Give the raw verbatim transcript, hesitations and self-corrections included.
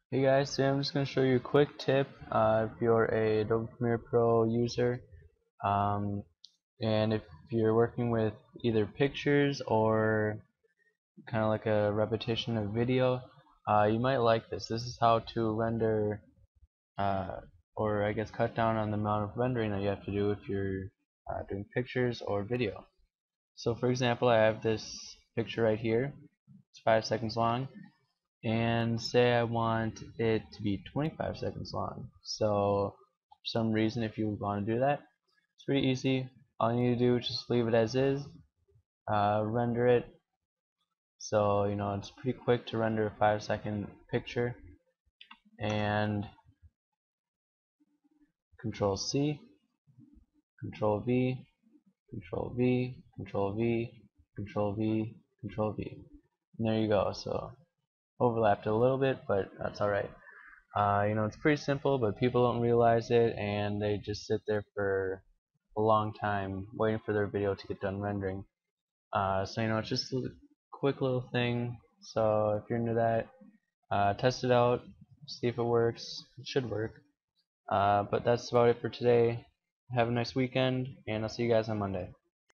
Hey guys, today I'm just going to show you a quick tip uh, if you're a Adobe Premiere Pro user um, and if you're working with either pictures or kind of like a repetition of video, uh, you might like this. This is how to render uh, or I guess cut down on the amount of rendering that you have to do if you're uh, doing pictures or video. So for example, I have this picture right here. It's five seconds long. And say I want it to be twenty-five seconds long. So for some reason, if you want to do that, it's pretty easy. All you need to do is just leave it as is, uh, render it. So you know it's pretty quick to render a five second picture, and Control C, Control V, Control V, Control V, Control V, Control V, and there you go. So overlapped a little bit, but that's alright. Uh, you know, it's pretty simple, but people don't realize it, and they just sit there for a long time waiting for their video to get done rendering. Uh, so you know, it's just a quick little thing. So if you're into that, uh, test it out, see if it works. It should work. Uh, but that's about it for today. Have a nice weekend, and I'll see you guys on Monday.